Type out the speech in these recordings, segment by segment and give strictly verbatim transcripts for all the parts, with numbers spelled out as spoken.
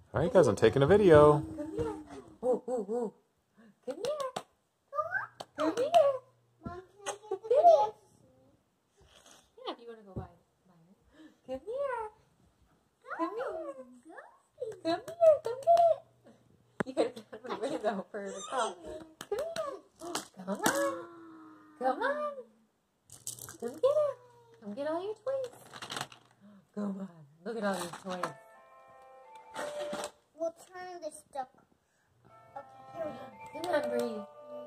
All right, guys, I'm taking a video. Come here. Ooh, ooh, ooh. Come here. Come here. Mom, can I get the Come video? here. Yeah, if you want to go by. by her. Come here. Come here. Come here. Come get it. You gotta get out of my way though for the call. Come here. Come on. Come on. Come get it. Come get all your toys. Come on. Look at all your toys. We'll turn this stuff. Okay, here we go. Come on, Bree.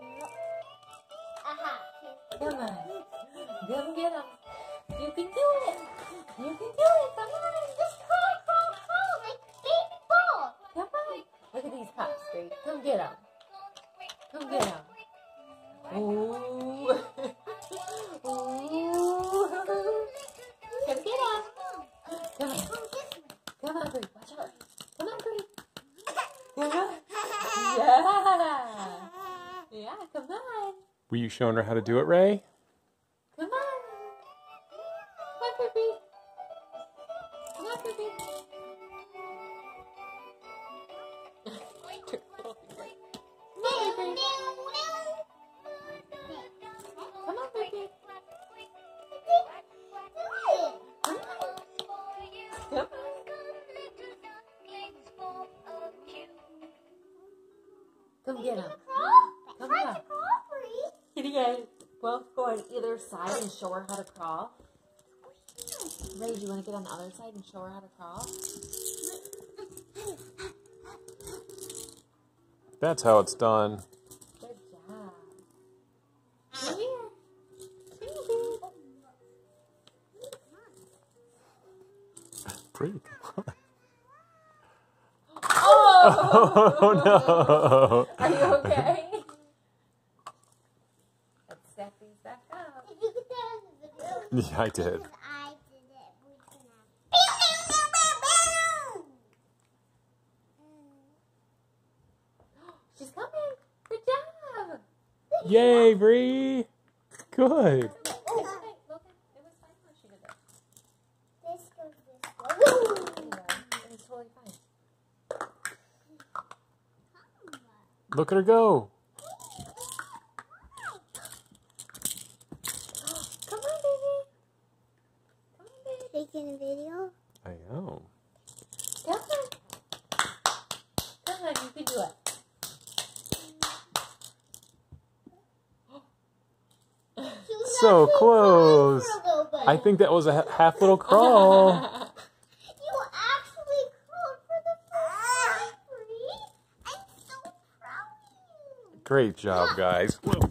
Aha. Come on. Come get them. You can do it. You can do it. Come on. Just crawl, crawl, crawl like baby ball. Come on. Look at these pups, Bree. Come get them. Come get them. Ooh. Ooh. Come get them. Come on. Come on, Bree. Watch out. Come on, Bree. Come on. Yeah. Yeah, come on. Were you showing her how to do it, Ray? Come on. Come on, Pippi. Come on, Pippi. Come on, Pippi. Come on, Pippi. Come on. Come on. Come get him. Come on. Can you guys both go on either side and show her how to crawl? Ray, do you want to get on the other side and show her how to crawl? That's how it's done. Good job. Come here. Come here, baby. Pretty. Come on. Oh! Oh, no. Are you okay? Let's stack these back up. Did you get that in the video? Yeah, I did. Because I did it. We can have... She's coming. Good job. Yay, Bree. Good. Oh, okay. Logan, it was fine when she did that. This goes this way. It was totally fine. Look at her go. Come on, baby. Come on, baby. Taking a video? I know. Come on. Come on, you can do it. She was So actually close. crawling for a little bit. I think that was a ha- half little crawl. You actually crawled for the first time, Bree. I'm so proud of you. Great job, guys. Whoa.